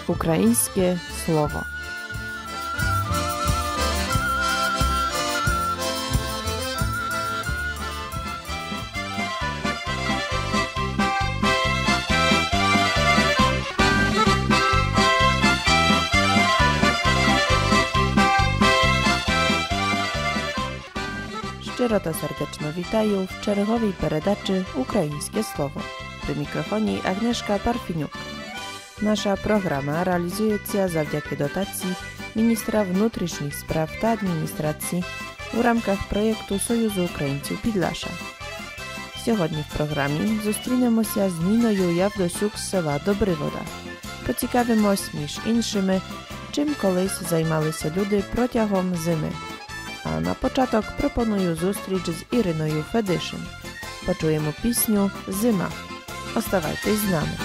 Українське слово. Щиро та сердечно вітаю в черговій передачі «Українське слово». При мікрофоні Агнешка Парфінюк. Наша програма реалізується завдяки дотації міністра внутрішніх справ та адміністрації у рамках проєкту Союзу українців Підлаша. Сьогодні в програмі зустрінемося з Ніною Явдосюк з села Добривода. Поцікавимось між іншими, чим колись займалися люди протягом зими. А на початок пропоную зустріч з Іриною Федишин. Почуємо пісню «Зима». Оставайтесь з нами.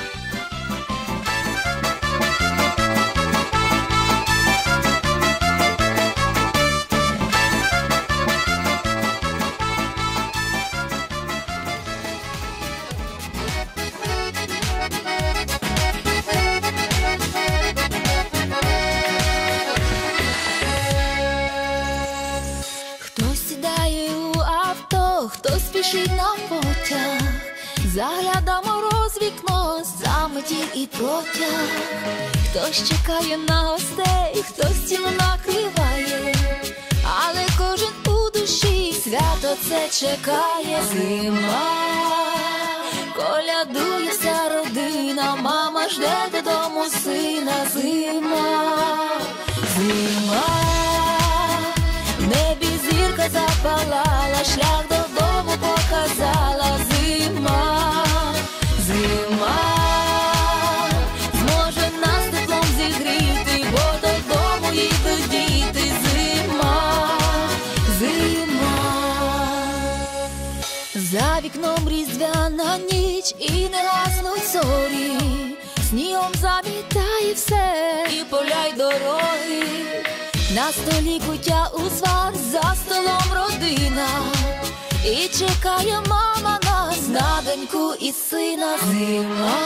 Загляда мороз вікно, заметів і протяг. Хтось чекає на гостей, хтось стіл накриває, але кожен у душі свято це чекає. Зима, колядує вся родина, мама жде додому сина. Зима, зима, в небі зірка запалала, шлях додому показала. Зима, зима, зможе нас теплом зігріти, бо додому їдуть діти. Зима, зима, за вікном різдвяна ніч і не гаснуть зорі, снігом замітає все і поля й дороги. На столі куття узвар, за столом родина, і чекає мама нас на доньку і сина. Зима,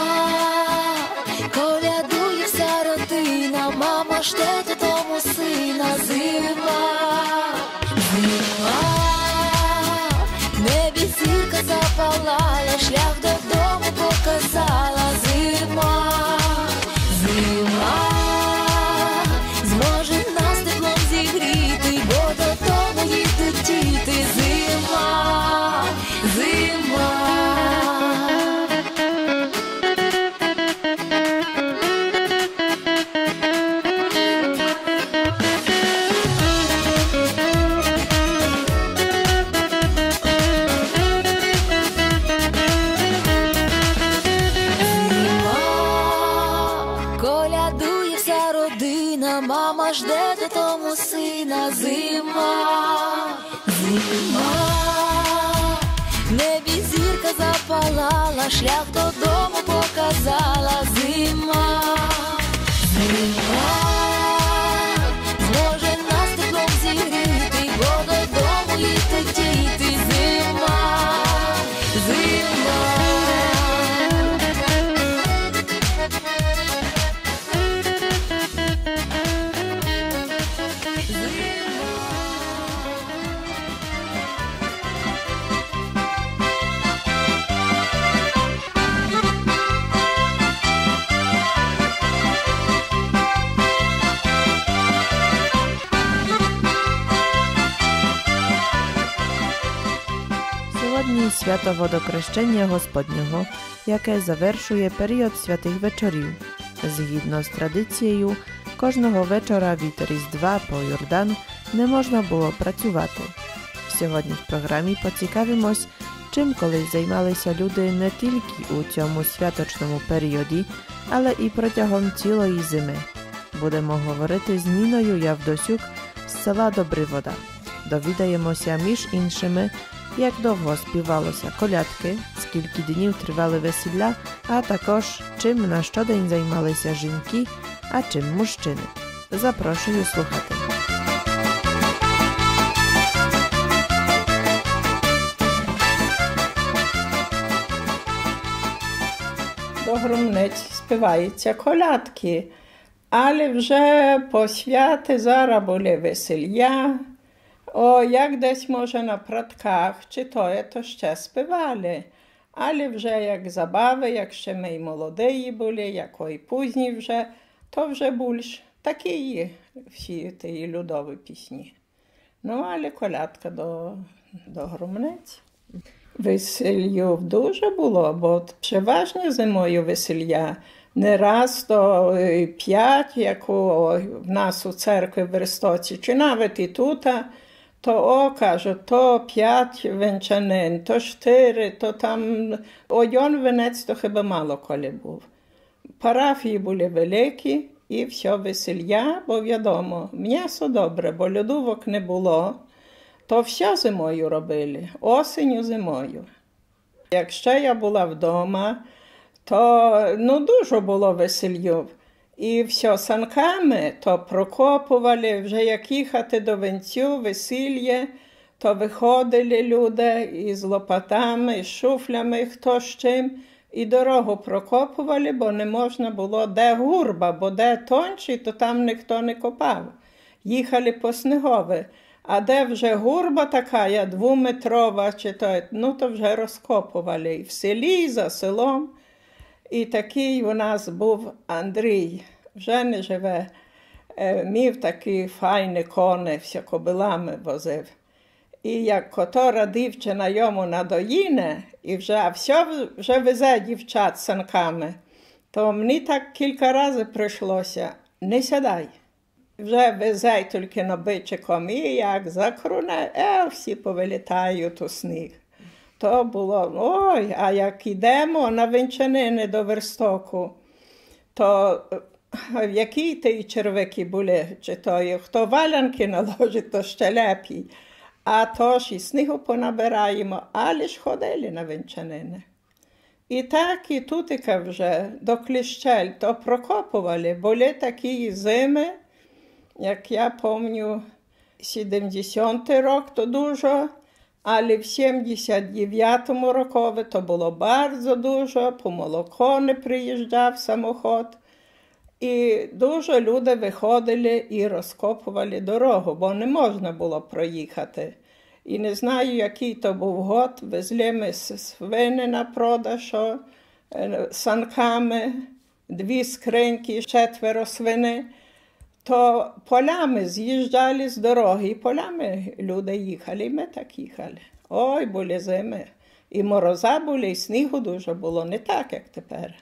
колядує вся родина, мама жде додому сина. Зима, зима, в небі зірка запалала, шлях додому показала. Зима, зима, зможе нас теплом зігріти, бо додому їдуть діти. Зима, зима. Колядує вся родина, мама жде додому сина. Зима, зима, в небі зірка запалала, шлях додому показала. Зима, зима, зможе нас теплом зігріти, бо додому їдуть діти. Зима, зима. Сьогодні свято Водохрещення Господнього, яке завершує період святих вечорів. Згідно з традицією, кожного вечора від Різдва по Йордан не можна було працювати. Сьогодні в програмі поцікавимось, чим колись займалися люди не тільки у цьому святочному періоді, але і протягом цілої зими. Будемо говорити з Ніною Явдосюк з села Добривода. Довідаємося між іншими, як довго співалося колядки, скільки днів тривали весілля, а також чим на щодень займалися жінки, а чим мужчини. Запрошую слухати. До громниць співаються колядки. Але вже по святи зараз були весілля. Як десь, може, на пратках, чи то ще співали. Але вже як забави, як ще ми й молоді були, якої пізні вже, то вже більш такі всі ті людові пісні. Але колядка до громниць. Весіллю дуже було, бо переважно зимою весілля. Не раз, то 5, як в нас у церкві в Верстоці, чи навіть і тут, то, кажуть, то 5 венчанин, то 4, то там один венець, то хіба мало коли був. Парафії були великі і все весілля, бо відомо, м'ясо добре, бо льодовок не було, то все зимою робили, осінню зимою. Якщо я була вдома, то дуже було весіллів. І все санками, то прокопували, вже як їхати до венцю, весілля, то виходили люди із лопатами, із шуфлями, хто з чим, і дорогу прокопували, бо не можна було, де гурба, бо де тончий, то там ніхто не копав. Їхали по снігове. А де вже гурба така, 2-метрова, чи то вже розкопували і в селі, і за селом. І такий у нас був Андрій, вже не живе, мів такі файні коні, все кобилами возив. І як котора дівчина йому надоїне, і вже везе дівчат санками, то мені так кілька разів прийшлося, не сідай. Вже везе тільки набичиком, і як закруне, всі повилітають у сніг. То було, а як йдемо на венчанини до Верстоку, то які ті червики були, чи то хто валянки наложить, то ще лепій. А то ж і снігу понабираємо, але ж ходили на венчанини. І так, і тутика вже до Кліщель, то прокопували, були такі зими, як я пам'ятаю, 70-й рік, то дуже, але в 79-му рокові то було дуже дуже, по молоко не приїжджав самохід. І дуже люди виходили і розкопували дорогу, бо не можна було проїхати. І не знаю, який то був год, везли ми свини на продаж санками, 2 скриньки, 4 свини. То полями з'їжджали з дороги, і полями люди їхали, і ми так їхали. Були зими. І мороза були, і снігу дуже було, не так, як тепер.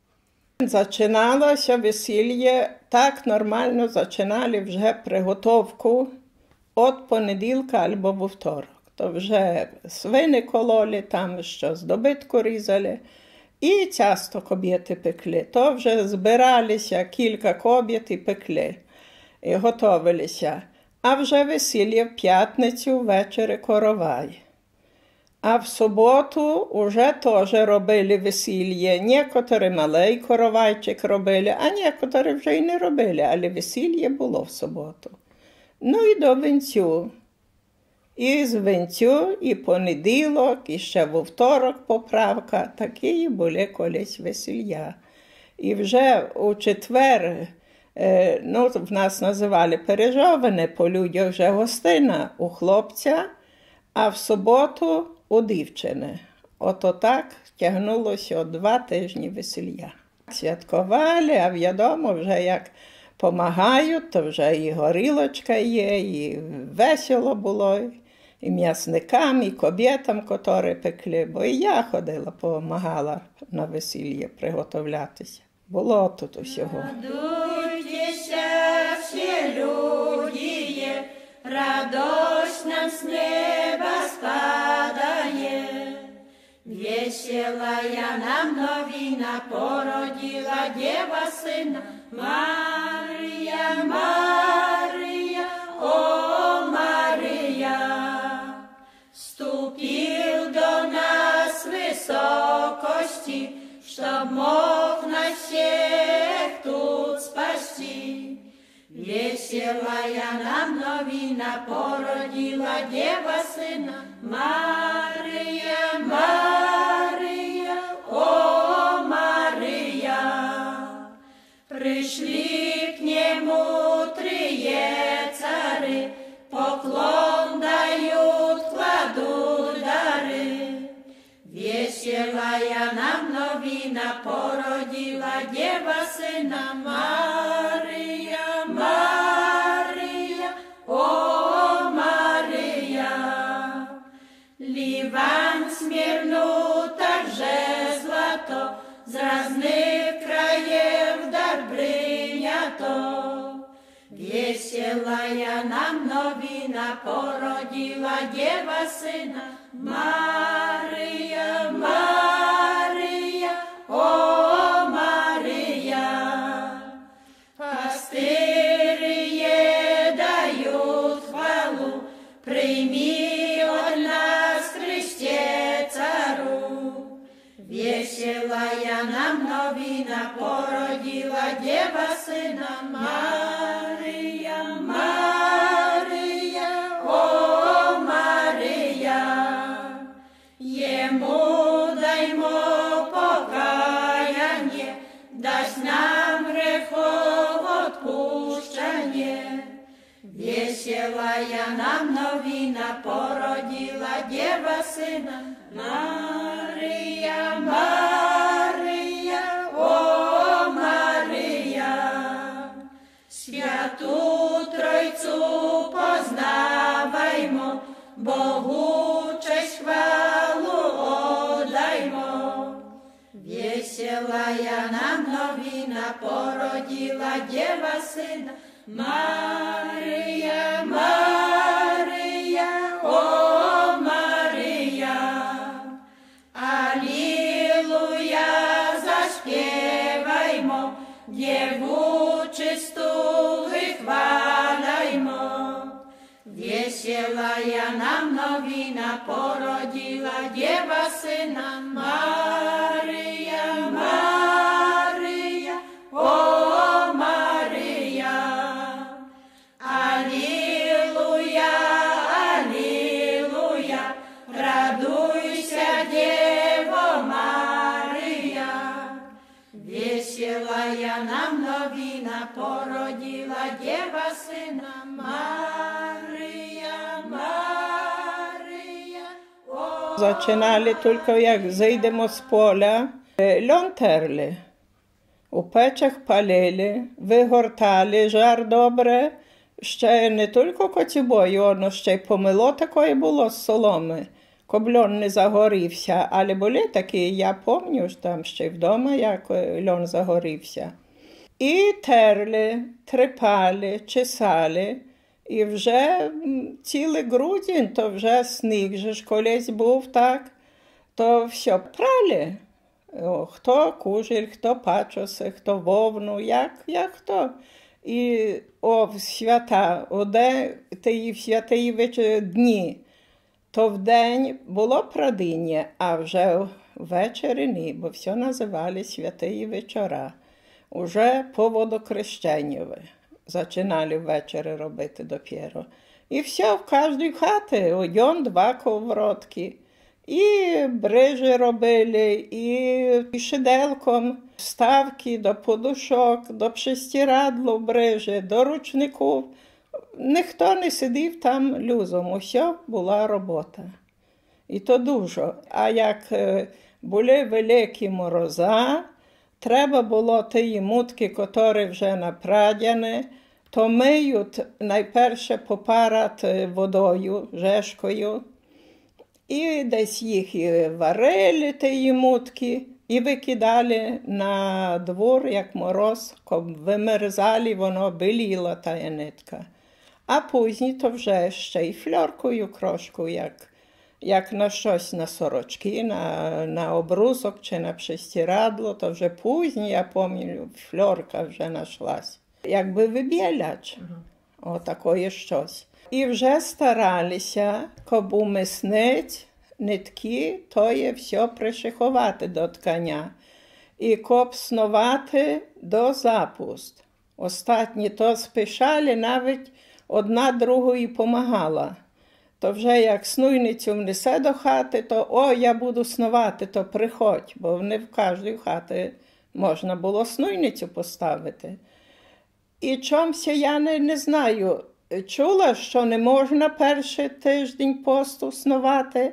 Зачиналося весілля, так нормально зачинали вже приготовку від понеділка або вівторок. То вже свини кололи, там щось добитку різали. І часто кобєти пекли. То вже збиралися кілька кобєт і пекли. І готовилися. А вже весілля в п'ятницю ввечері коровай. А в суботу вже теж робили весілля. Некоторі малий коровайчик робили, а некоторі вже й не робили, але весілля було в суботу. І до венцю. І з венцю, і понеділок, і ще вівторок поправка. Такі були колись весілля. І вже у четвер, в нас називали пережоване, по людях вже гостина у хлопця, а в суботу у дівчини. Ото так тягнулося 2 тижні весілля. Святкували, а відомо вже як помагають, то вже і горілочка є, і весело було, і м'ясникам, і кобєтам, котрі пекли. Бо і я ходила, помагала на весілля приготовлятися. Було тут усього. Радуйтеся всі люди, радость нам с неба спадає. Веселая нам новина породила Дева Сина. Мария, Мария, о Мария, ступил до нас высокости, чтоб мог нас всех тут спасти. Веселая нам новина породила Дева Сына. Мария, Мария, о Мария, пришли к новина породила Дєва сина Марія, Марія, о Марія. Ливан смирну также злато, з разных краев дар принято. Веселая нам новина породила Дєва сина Марія, Марія, о Марія. Пастирі дають хвалу, прийми от нас, Христе цару. Веселая нам новина породила Дєва сина Марія, Марія, о Марія. Йому даймо покаяння, дасть нам грехов отпущення. Веселая нам новина породила Дєва сина Марія, Марія, о Марія. Святу Тройцу познаваймо, Богу честь хвалу отдаймо. Веселая нам новина породила Дєва сина Марія, Марія, о Марія. Алілуя заспіваймо, Дєву чисту вихваляймо. Веселая нам новина породила Дєва сина Марія, Марія, о Марія. Алілуя, алілуя, радуйся, Дєво Марія. Веселая нам новина породила Дєва сина Марія, Марія. Починали тільки, як зайдемо з поля, льон терли. У печах палили, вигортали жар добре. Ще не тільки коцюбою, воно ще й помило такої було з соломи, щоб льон не загорівся. Але були такі, я пам'ятаю, там ще вдома, як льон загорівся. І терли, трепали, чесали. І вже цілий грудень, то вже сніг же ж колись був так, то все прали. Хто кужель, хто пачоси, хто вовну, як хто. І в свята, в святий дні, то в день було прадіння, а вже ввечері ні, бо все називали святої вечора. Уже по водокрещеннєві. Починали ввечері робити допіро. І все, в кожній хаті, один, два ковротки. І брижі робили, і шиделком ставки до подушок, до престирадлу брижі, до ручників. Ніхто не сидів там люзом, усе була робота. І то дуже. А як були великі мороза, треба було ті мутки, які вже напрадяні, то миють найперше попарати водою, жешкою, і десь їх і варили, ті мутки, і викидали на двор, як мороз, щоб вимерзали, воно біліло та нитка. А пізні то вже ще й фльоркою крошку, як на щось, на сорочки, на обрусок чи на престирадло, то вже пізні, я пам'ятаю, фльорка вже знайшлась. Якби вибіляч, отакої щось. І вже старалися, щоб уміснити нитки, то є все пришиховати до тканя. І щоб снувати до запуст. Остатні то спішали, навіть одна другої помагала. То вже як снуйницю внесе до хати, то я буду снувати, то приходь, бо не в кожній хаті можна було снуйницю поставити. І чомся я не знаю, чула, що не можна перший тиждень посту снувати,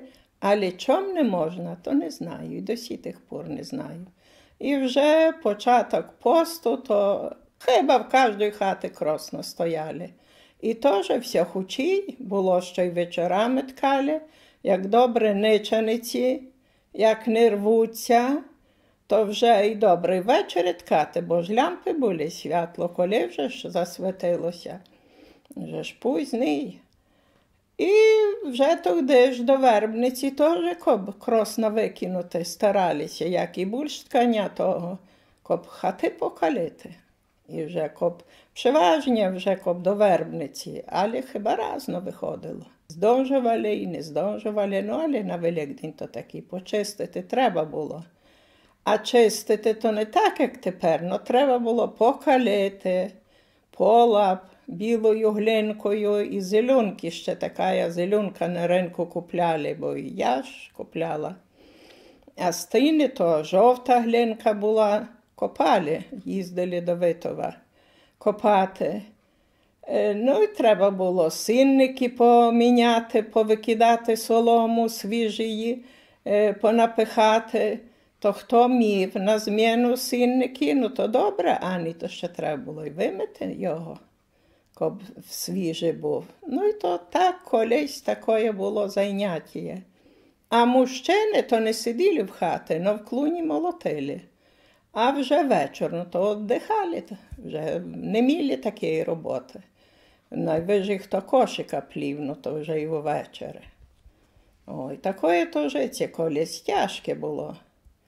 Але чом не можна, то не знаю, і до сих пор не знаю. І вже початок посту, то хіба в кожній хаті красно стояли. І теж все хучі, було, що й вечорами ткали, як добре нечаниці, як не рвуться, то вже і добрий вечір ткати, бо ж лямпи були, світло, коли вже ж засвітилося. Вже ж пізній. І вже тоді ж до вербниці теж красно викинути старалися, як і більш ткання того, коб хати покалити. І вже переважно вже до вербниці, але хіба разно виходило. Здовжували і не здовжували, але на Великдень то таки почистити треба було. А чистити то не так, як тепер, но треба було покалити, полап, білою глинкою і зеленки, ще така зеленка на ринку купляли, бо і я ж купляла. А стіни то жовта глинка була, копали, їздили до Витова копати. Ну і треба було сінники поміняти, повикидати солому свіжої, понапихати. То хто мів на зміну сінники, ну то добре, а ні, то ще треба було й вимити його, коб свіжий був. Ну і то так колись таке було заняття. А мужчини то не сиділи в хаті, но в клуні молотили. А вже вечір, ну то віддихали, вже не мали такої роботи. Найвиже хто кошика плів, ну то вже і ввечері. Ой, таке то життя колись тяжке було.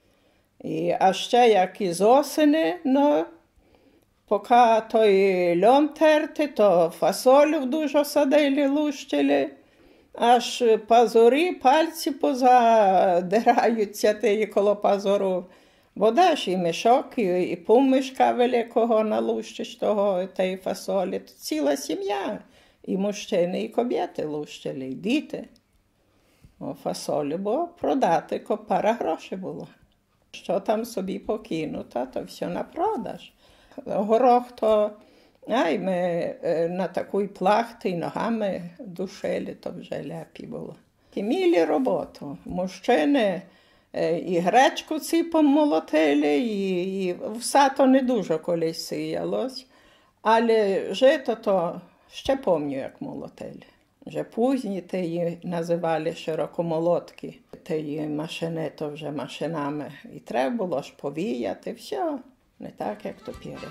А ще як із осені, ну, поки той льон терти, то фасолю дуже садили, лущили, аж пазурі, пальці позадираються ті коло пазуру. Бо даш і мішок, і пумишка великого налущиш того, тієї фасолі. Ціла сім'я, і мужчини, і кобєти лущили, і діти. Фасолі, бо продати пара грошей було. Що там собі покинуто, то все на продаж. Горох то, ми на такій плахті ногами душили, то вже ляпі було. І мали роботу. Мужчини і гречку ціпом молотили, і все то не дуже колись сіялось. Але жито то ще пам'ятаю, як молотили. Вже пізні її називали широкомолотки. Тієї машини, то вже машинами. І треба було ж повіяти, все. Не так, як тепер.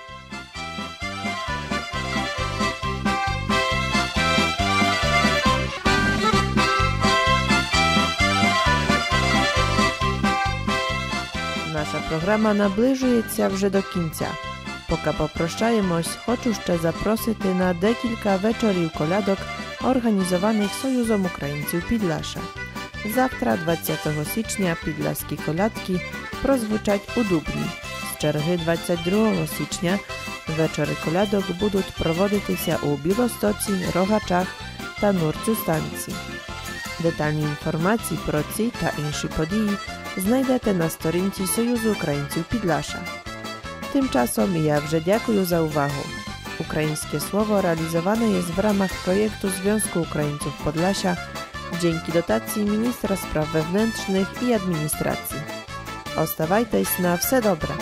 Наша програма наближується вже до кінця. Поки попрощаємось, хочу ще запросити на декілька вечорів колядок, організованих Союзом Українців Підляша. Завтра, 20 січня, підляські колядки прозвучать у Дубні. З черги 22 січня вечори колядок будуть проводитися у Білостоці, Рогачах та Нурцю станції. Детальні інформації про ці та інші події знайдете на сторінці Союзу Українців Підляша. Тимчасом я вже дякую za uwagę. Ukraińskie Słowo realizowane jest w ramach projektu Związku Ukraińców Podlasia dzięki dotacji Ministra Spraw Wewnętrznych i Administracji. Ostawajcie na wse dobre.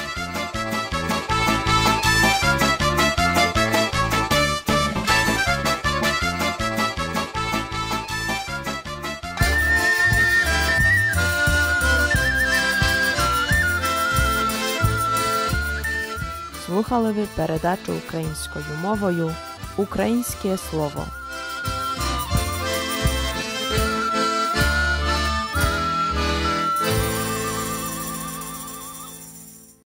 Слухали ви передачу українською мовою «Українське слово».